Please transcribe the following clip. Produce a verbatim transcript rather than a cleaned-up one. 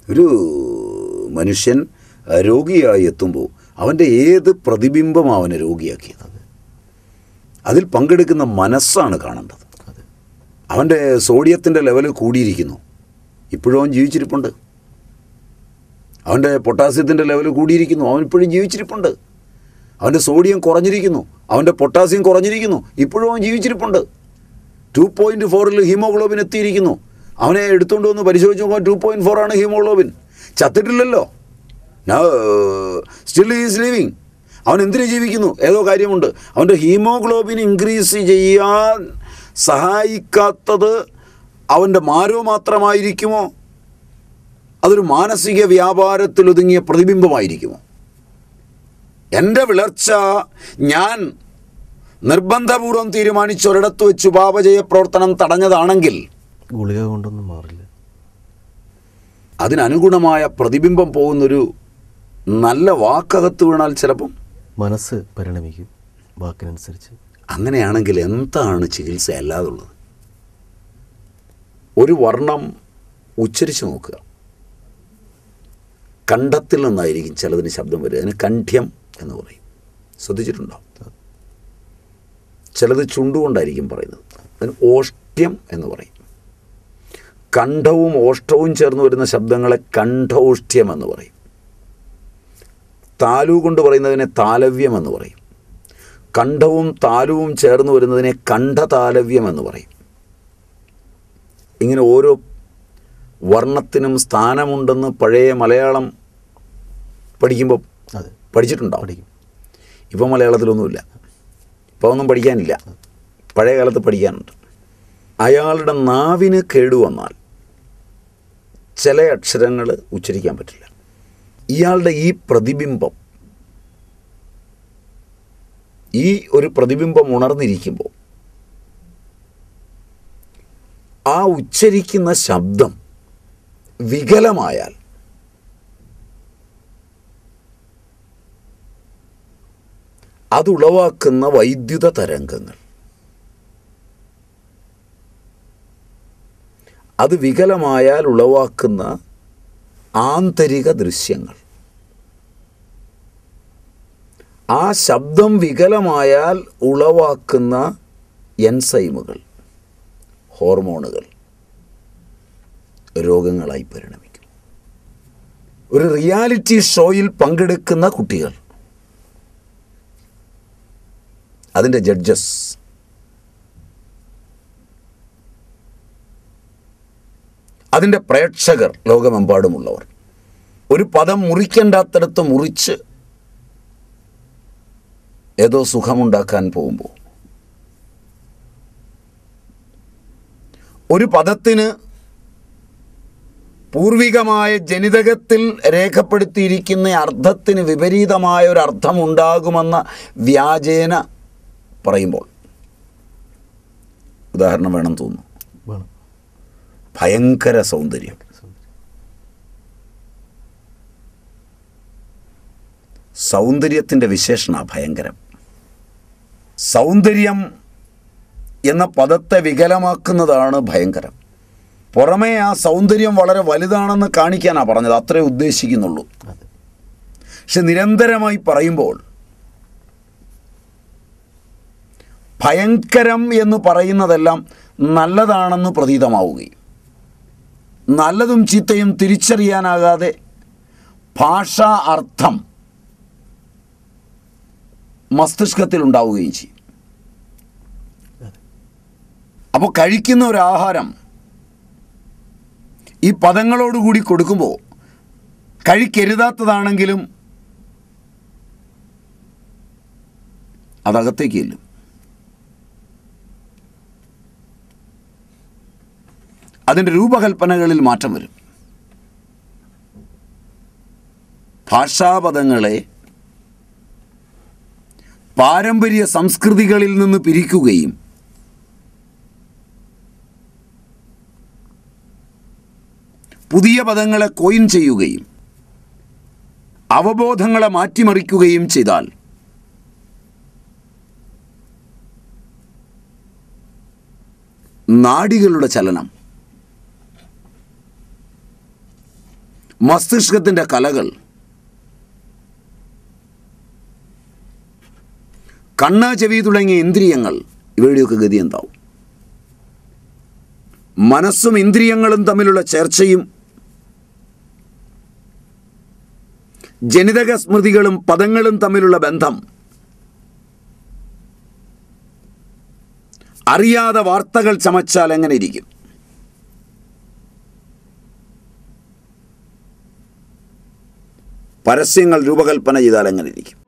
ഒരു മനുഷ്യൻ രോഗിയായി എത്തുമ്പോൾ അവൻ്റെ ഏത് പ്രതിബിംബമാണ് അവനെ രോഗിയാക്കിയത്? അതിൽ പങ്കെടുക്കുന്ന മനസ്സാണ് കാണേണ്ടത്. അവൻ്റെ സോഡിയത്തിൻ്റെ ലെവൽ കൂടിയിരിക്കുന്നു, ഇപ്പോഴും അവൻ ജീവിച്ചിരിപ്പുണ്ട്. അവൻ്റെ പൊട്ടാസ്യത്തിൻ്റെ ലെവൽ കൂടിയിരിക്കുന്നു, അവൻ ഇപ്പോഴും ജീവിച്ചിരിപ്പുണ്ട്. അവൻ്റെ സോഡിയം കുറഞ്ഞിരിക്കുന്നു, അവൻ്റെ പൊട്ടാസ്യം കുറഞ്ഞിരിക്കുന്നു, ഇപ്പോഴും അവൻ ജീവിച്ചിരിപ്പുണ്ട്. ടു പോയിൻറ്റ് ഫോറിൽ ഹീമോഗ്ലോബിൻ എത്തിയിരിക്കുന്നു. അവനെ എടുത്തുകൊണ്ട് വന്ന് പരിശോധിച്ച് നോക്കുമ്പോൾ ടു പോയിൻറ്റ് ഫോർ ആണ് ഹീമോഗ്ലോബിൻ. ചത്തിട്ടില്ലല്ലോ, സ്റ്റിൽ ഈസ് ലിവിങ്. അവൻ എന്തിനു ജീവിക്കുന്നു? ഏതോ കാര്യമുണ്ട്. അവൻ്റെ ഹീമോഗ്ലോബിൻ ഇൻക്രീസ് ചെയ്യാൻ സഹായിക്കാത്തത് അവൻ്റെ മാരോ മാത്രമായിരിക്കുമോ? അതൊരു മാനസിക വ്യാപാരത്തിൽ ഒതുങ്ങിയ പ്രതിബിംബമായിരിക്കുമോ? എൻ്റെ വിളർച്ച ഞാൻ നിർബന്ധപൂർവം തീരുമാനിച്ച് ഒരിടത്ത് വെച്ച് പാപജയ പ്രവർത്തനം തടഞ്ഞതാണെങ്കിൽ ഗുളിക കൊണ്ടൊന്നും മാറില്ല. അതിനനുഗുണമായ പ്രതിബിംബം പോകുന്നൊരു നല്ല വാക്കകത്ത് വീണാൽ ചിലപ്പം മനസ്സ് പരിണമിക്കും വാക്കിനനുസരിച്ച്. അങ്ങനെയാണെങ്കിൽ എന്താണ് ചികിത്സ അല്ലാതുള്ളത്? ഒരു വർണ്ണം ഉച്ചരിച്ച് നോക്കുക. കണ്ഠത്തിൽ നിന്നായിരിക്കും ചിലതിന് ശബ്ദം വരിക. അതിന് കണ്ഠ്യം എന്ന് പറയും. ശ്രദ്ധിച്ചിട്ടുണ്ടോ? ചിലത് ചുണ്ടുകൊണ്ടായിരിക്കും പറയുന്നത്. അതിന് ഓഷ്ട്യം എന്ന് പറയും. കണ്ഠവും ഓഷ്ടവും ചേർന്ന് വരുന്ന ശബ്ദങ്ങളെ കണ്ഠോഷ്ട്യം എന്ന് പറയും. താലു കൊണ്ട് പറയുന്നതിനെ താലവ്യം എന്ന് പറയും. കണ്ഠവും താലുവും ചേർന്ന് വരുന്നതിനെ കണ്ഠതാലവ്യം എന്ന് പറയും. ഇങ്ങനെ ഓരോ വർണ്ണത്തിനും സ്ഥാനമുണ്ടെന്ന് പഴയ മലയാളം പഠിക്കുമ്പോൾ പഠിച്ചിട്ടുണ്ടോ? പഠിക്കും. ഇപ്പോൾ മലയാളത്തിലൊന്നുമില്ല, ഇപ്പോൾ ഒന്നും പഠിക്കാനില്ല. പഴയ കാലത്ത് പഠിക്കാനുണ്ട്. അയാളുടെ നാവിന് കേടുവന്നാൽ ചില അക്ഷരങ്ങൾ ഉച്ചരിക്കാൻ പറ്റില്ല. ഇയാളുടെ ഈ പ്രതിബിംബം, ഈ ഒരു പ്രതിബിംബം ഉണർന്നിരിക്കുമ്പോൾ ആ ഉച്ചരിക്കുന്ന ശബ്ദം വികലമായാൽ അതുളവാക്കുന്ന വൈദ്യുത തരംഗങ്ങൾ, അത് വികലമായാൽ ഉളവാക്കുന്ന ആന്തരിക ദൃശ്യങ്ങൾ, ആ ശബ്ദം വികലമായാൽ ഉളവാക്കുന്ന എൻസൈമുകൾ, ഹോർമോണുകൾ രോഗങ്ങളായി പരിണമിക്കും. ഒരു റിയാലിറ്റി ഷോയിൽ പങ്കെടുക്കുന്ന കുട്ടികൾ, അതിൻ്റെ ജഡ്ജസ്, അതിൻ്റെ പ്രേക്ഷകർ, ലോകമെമ്പാടുമുള്ളവർ, ഒരു പദം മുറിക്കേണ്ടാത്തടത്ത് മുറിച്ച് ഏതോ സുഖമുണ്ടാക്കാൻ പോകുമ്പോൾ, ഒരു പദത്തിന് പൂർവികമായ ജനിതകത്തിൽ രേഖപ്പെടുത്തിയിരിക്കുന്ന അർത്ഥത്തിന് വിപരീതമായ ഒരു അർത്ഥമുണ്ടാകുമെന്ന വ്യാജേന പറയുമ്പോൾ, ഉദാഹരണം വേണം തോന്നുന്നു, ഭയങ്കര സൗന്ദര്യം, സൗന്ദര്യത്തിൻ്റെ വിശേഷണ ഭയങ്കരം. സൗന്ദര്യം എന്ന പദത്തെ വികലമാക്കുന്നതാണ് ഭയങ്കരം. പുറമേ ആ സൗന്ദര്യം വളരെ വലുതാണെന്ന് കാണിക്കാനാണ് പറഞ്ഞത്, അത്രേ ഉദ്ദേശിക്കുന്നുള്ളൂ. പക്ഷെ നിരന്തരമായി പറയുമ്പോൾ ഭയങ്കരം എന്ന് പറയുന്നതെല്ലാം നല്ലതാണെന്ന് പ്രതീതമാവുകയും നല്ലതും ചീത്തയും തിരിച്ചറിയാനാകാതെ ഭാഷാ അർത്ഥം മസ്തിഷ്കത്തിൽ ഉണ്ടാവുകയും ചെയ്യും. അപ്പോൾ കഴിക്കുന്ന ഒരു ആഹാരം ഈ പദങ്ങളോടുകൂടി കൊടുക്കുമ്പോൾ കഴിക്കരുതാത്തതാണെങ്കിലും അതകത്തേക്ക് ചെല്ലും. അതിൻ്റെ രൂപകൽപ്പനകളിൽ മാറ്റം വരും. ഭാഷാപദങ്ങളെ പാരമ്പര്യ സംസ്കൃതികളിൽ നിന്ന് പിരിക്കുകയും പുതിയ പദങ്ങളെ കോയിൻ ചെയ്യുകയും അവബോധങ്ങളെ മാറ്റിമറിക്കുകയും ചെയ്താൽ നാഡികളുടെ ചലനം, മസ്തിഷ്കത്തിൻ്റെ കലകൾ, കണ്ണ്, ചെവി തുടങ്ങിയ ഇന്ദ്രിയങ്ങൾ, ഇവയുടെയൊക്കെ ഗതി എന്താവും? മനസ്സും ഇന്ദ്രിയങ്ങളും തമ്മിലുള്ള ചർച്ചയും ജനിതക സ്മൃതികളും പദങ്ങളും തമ്മിലുള്ള ബന്ധം, അറിയാതെ വാർത്തകൾ ചമച്ചാൽ എങ്ങനെ ഇരിക്കും? പരസ്യങ്ങൾ രൂപകൽപ്പന ചെയ്താൽ എങ്ങനെ ഇരിക്കും?